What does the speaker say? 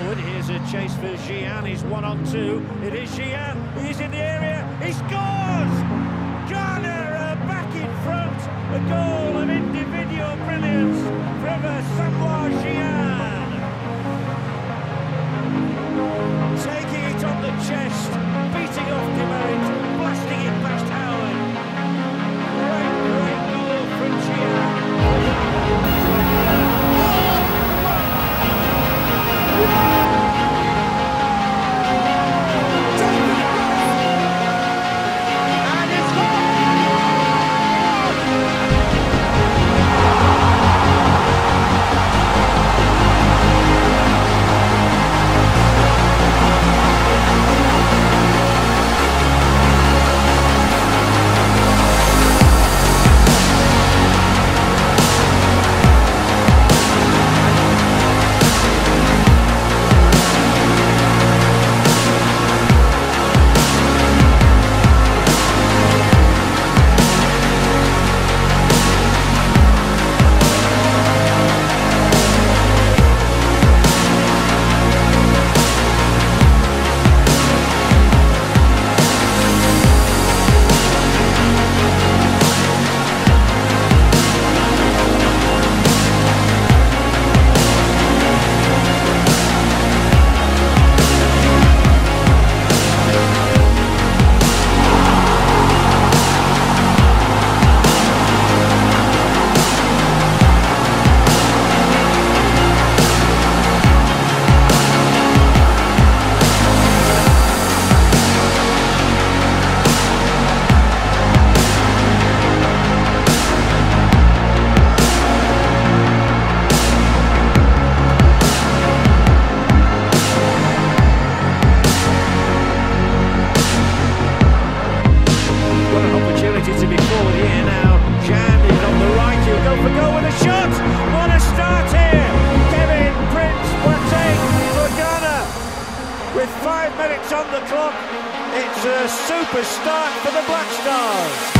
forward. Here's a chase for Gian. He's 1-on-2. It is Gian. He's in the area. He scores! Ghana are back in front. A goal of individual brilliance from Samoa Gian. Taking it on the chest, beating off Demerit, blasting it past Howard. Great goal from Gian. With 5 minutes on the clock, it's a super start for the Black Stars.